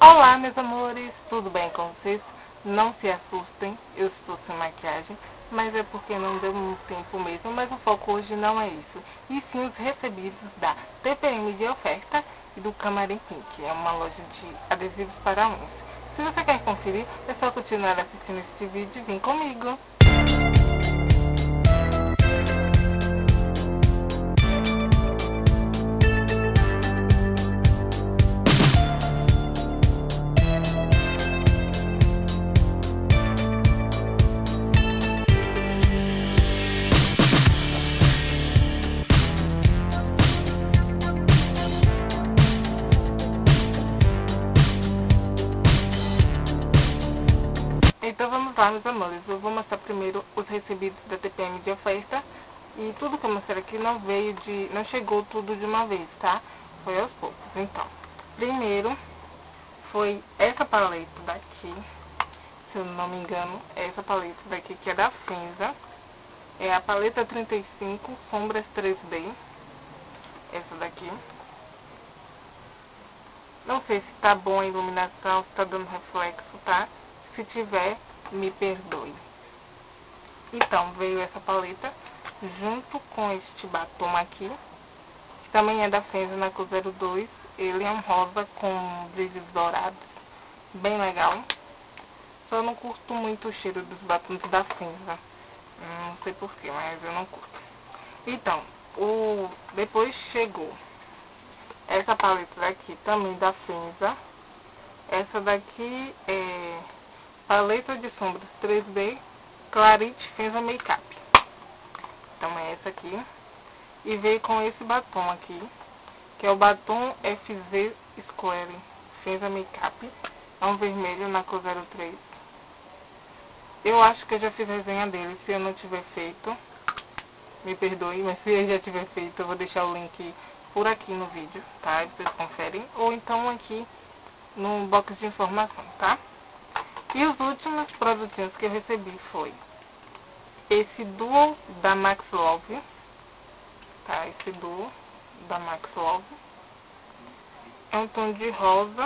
Olá, meus amores, tudo bem com vocês? Não se assustem, eu estou sem maquiagem, mas é porque não deu muito tempo mesmo, mas o foco hoje não é isso, e sim os recebidos da TPM de oferta e do Camarim Pink, que é uma loja de adesivos para unhas. Se você quer conferir, é só continuar assistindo este vídeo e vem comigo! Então vamos lá, meus amores, eu vou mostrar primeiro os recebidos da TPM de oferta. E tudo que eu mostrei aqui não chegou tudo de uma vez, tá? Foi aos poucos. Então, primeiro foi essa paleta daqui, se eu não me engano, essa paleta daqui que é da Finza. É a paleta 35, sombras 3D, essa daqui. Não sei se tá bom a iluminação, se tá dando reflexo, tá? Se tiver, me perdoe. Então, veio essa paleta junto com este batom aqui, que também é da Finza, na cor 02. Ele é um rosa com brilhos dourados, bem legal. Só não curto muito o cheiro dos batons da Finza. Não sei porquê, mas eu não curto. Então, depois chegou essa paleta daqui, também da Finza. Essa daqui é paleta de sombras 3D Clarity Finza Makeup. Então é essa aqui. E veio com esse batom aqui, que é o batom FZ Square Finza Makeup. É um vermelho na cor 03. Eu acho que eu já fiz resenha dele. Se eu não tiver feito, me perdoe, mas se eu já tiver feito, eu vou deixar o link por aqui no vídeo, tá? Vocês conferem. Ou então aqui no box de informação, tá? E os últimos produtinhos que eu recebi foi esse Duo da Max Love, tá? Esse Duo da Max Love é um tom de rosa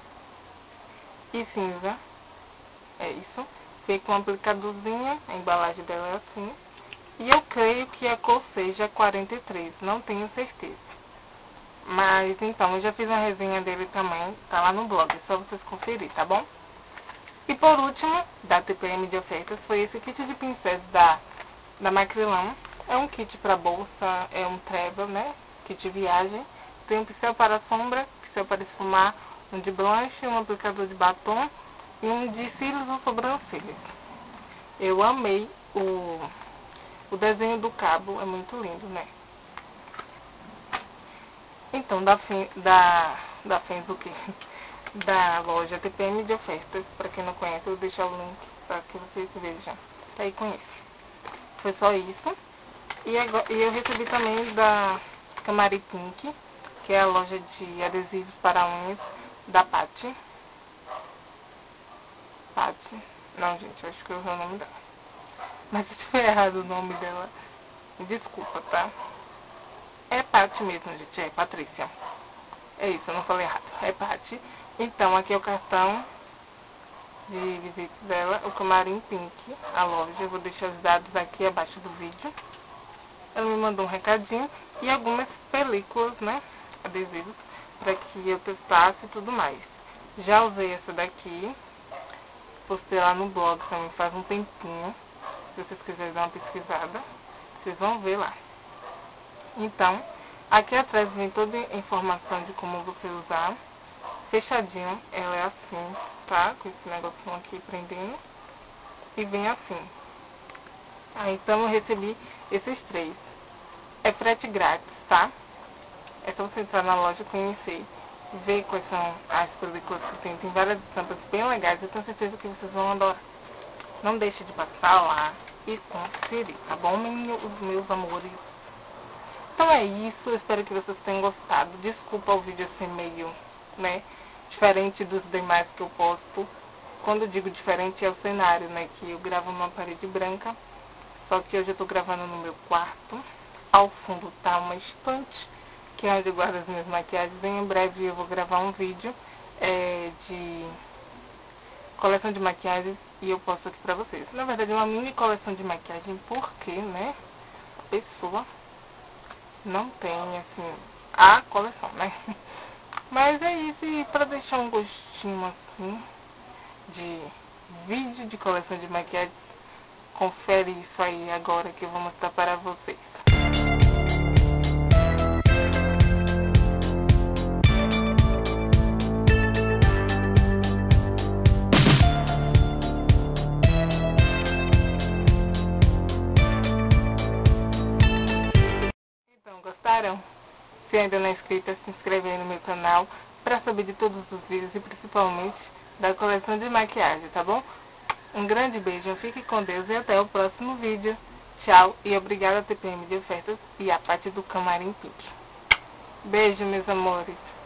e cinza, é isso. Veio com um aplicadorzinho, a embalagem dela é assim. E eu creio que a cor seja 43, não tenho certeza. Mas então, eu já fiz uma resenha dele também, tá lá no blog, é só vocês conferir, tá bom? E por último, da TPM de ofertas, foi esse kit de pincéis da Macrylan. É um kit para bolsa, é um travel, né? Kit de viagem. Tem um pincel para sombra, pincel para esfumar, um de blanche, um aplicador de batom e um de cílios ou sobrancelhas. Eu amei o desenho do cabo, é muito lindo, né? Então, da loja TPM de ofertas, para quem não conhece, eu vou deixar o link para que vocês vejam. Tá aí, conhece. Foi só isso. E eu recebi também da Camarim Pink, que é a loja de adesivos para unhas da Paty. Paty. Não, gente, acho que eu errei o nome dela. Mas se tiver errado o nome dela, desculpa, tá? É Paty mesmo, gente. É Patrícia. É isso, eu não falei errado. É Paty. Então, aqui é o cartão de visita dela, o Camarim Pink, a loja. Eu vou deixar os dados aqui abaixo do vídeo. Ela me mandou um recadinho e algumas películas, né, adesivos, para que eu testasse e tudo mais. Já usei essa daqui, postei lá no blog também faz um tempinho. Se vocês quiserem dar uma pesquisada, vocês vão ver lá. Então, aqui atrás vem toda a informação de como você usar. Fechadinho, ela é assim, tá? Com esse negocinho aqui prendendo. E vem assim. Então eu recebi esses 3. É frete grátis, tá? É só você entrar na loja, conhecer, ver quais são as películas que tem. Tem várias estampas bem legais, eu tenho certeza que vocês vão adorar. Não deixe de passar lá e conferir, tá bom, os meus amores? Então é isso, eu espero que vocês tenham gostado. Desculpa o vídeo assim meio, né, diferente dos demais que eu posto. Quando eu digo diferente é o cenário, né, que eu gravo numa parede branca. Só que hoje eu tô gravando no meu quarto. Ao fundo tá uma estante, que é onde eu guardo as minhas maquiagens. Em breve eu vou gravar um vídeo de coleção de maquiagem e eu posto aqui pra vocês. Na verdade é uma mini coleção de maquiagem porque, né, a pessoa não tem, assim, a coleção, né? Mas é isso, e pra deixar um gostinho, assim, de vídeo de coleção de maquiagem, confere isso aí agora que eu vou mostrar para vocês. Então, gostaram? Se ainda não é inscrito, se inscreve aí no meu canal para saber de todos os vídeos e principalmente da coleção de maquiagem, tá bom? Um grande beijo, fique com Deus e até o próximo vídeo. Tchau e obrigada TPM de Ofertas e a parte do Camarim Pink. Beijo, meus amores.